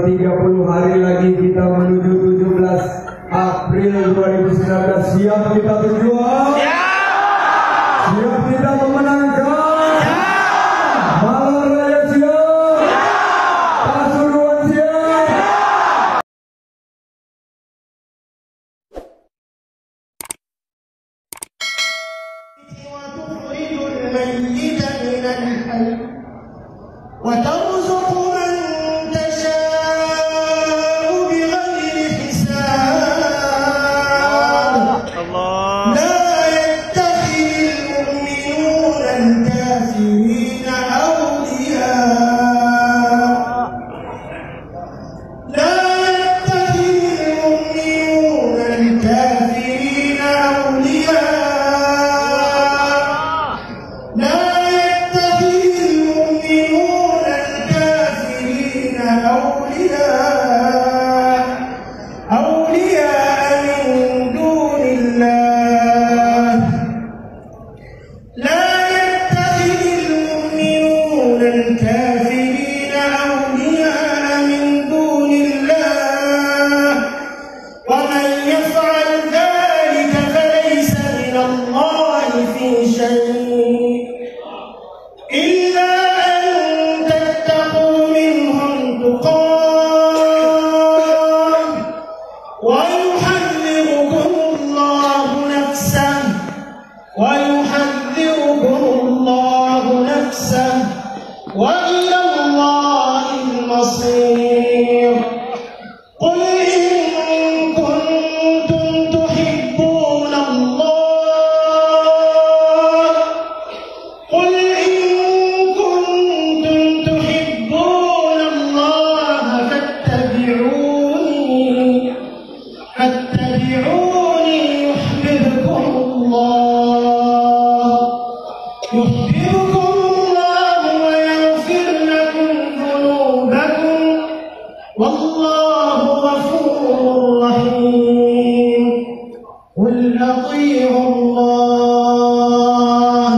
30 hari lagi kita menuju 17 April 2019. Siap kita berjuang? Siap kita memenangkan? Malang Raya siap? Pasuruan siap? وترزق من تشاء بغير حساب لا يتخذ المؤمنون الكافرين أولياء لا يتخذ المؤمنون الكافرين أولياء لا أولياء من دون الله لا يتخذ المؤمنون الكافرين أولياء من دون الله ومن يفعل ذلك فليس من الله في شيء إلا أن تتقوا منهم تقاه ويحذركم الله نفسه وإلى الله المصير قل إن كنتم تحبون الله قل إن كنتم تحبون الله فاتبعوني يحببكم الله ويغفر لكم ذنوبكم والله غفور رحيم قل أطيعوا الله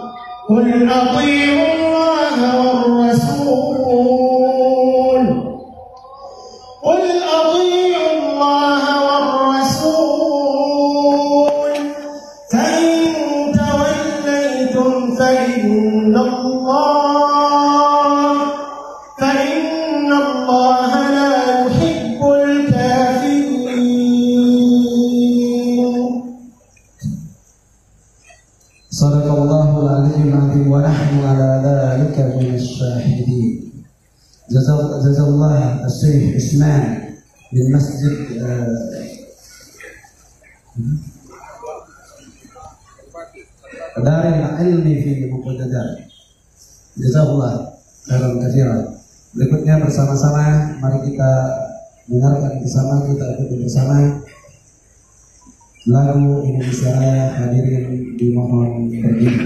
والرسول فإن توليتم فإن الله لا يحب الكافرين. صدق الله العلي العظيم ونحن على ذلك من الشاهدين. جزا الله الشيخ عثمان من مسجد دار العلم في Muqaddadar. Jazakallah khairan katsiran. Berikutnya bersama-sama mari kita dengarkan bersama, kita ikuti bersama lagu Indonesia Raya. Hadirin dimohon berdiri.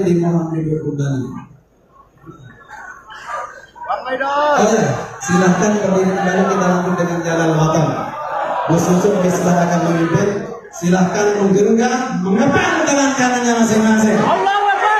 dimohon duduk kembali. Silahkan kembali kita lanjut dengan jalan makan. Bos Yusuf Islah akan memimpin. Silahkan menggenggam, mengepang tangan kanannya masing-masing. Allahu Akbar.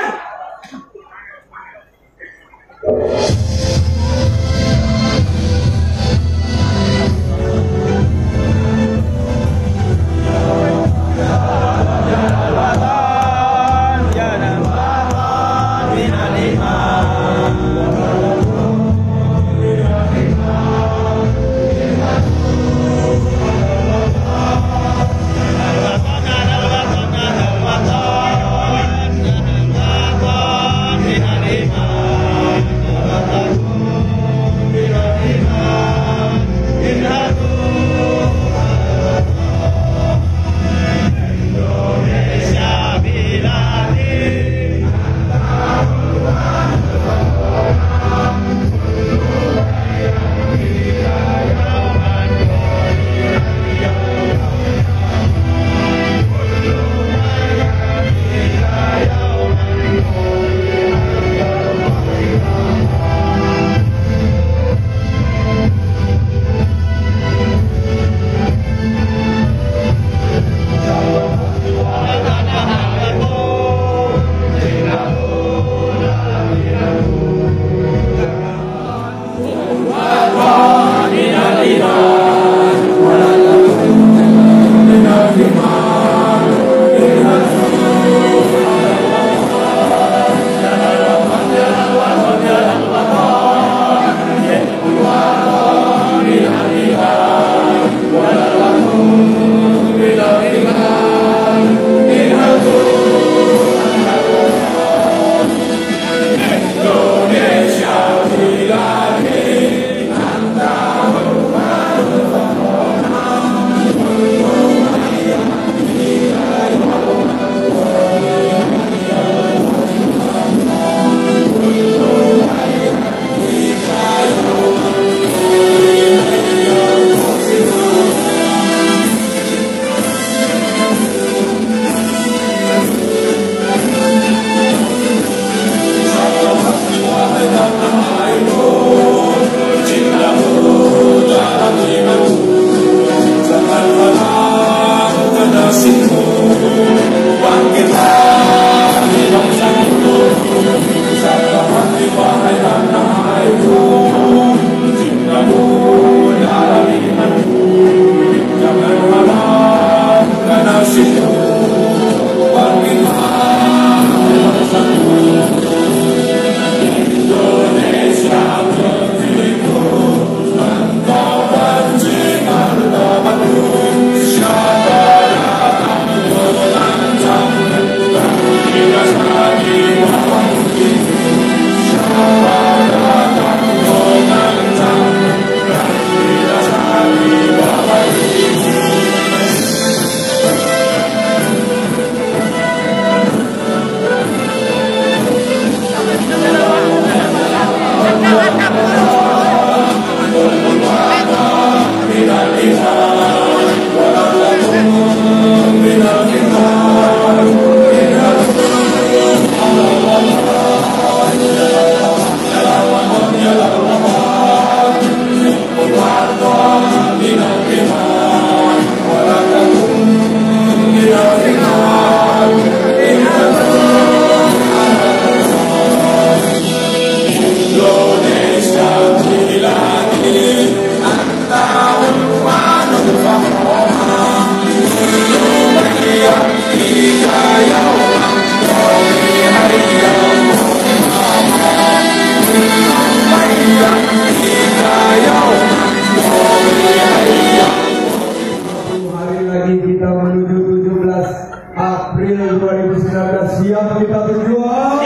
Siap kita berjuang?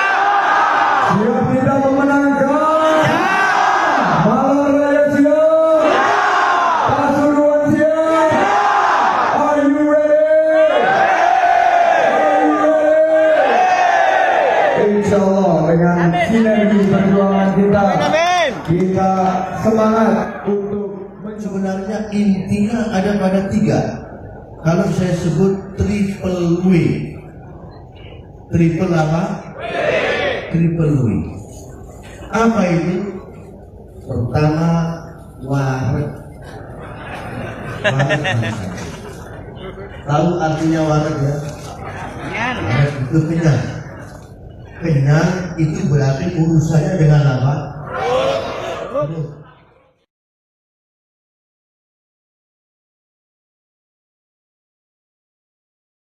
Siap kita memenangkan? Malang Raya siap? Pasuruan siap? Are you ready? Are you ready? Insya Allah dengan sinergi perjuangan kita semangat untuk sebenarnya intinya ada pada 3. Kalau saya sebut triple W. Triple apa? W. dipenuhi. Apa itu? Pertama, waret. Tahu artinya waret ya? Waret itu kenyang. Kenyang itu berarti urusannya dengan apa?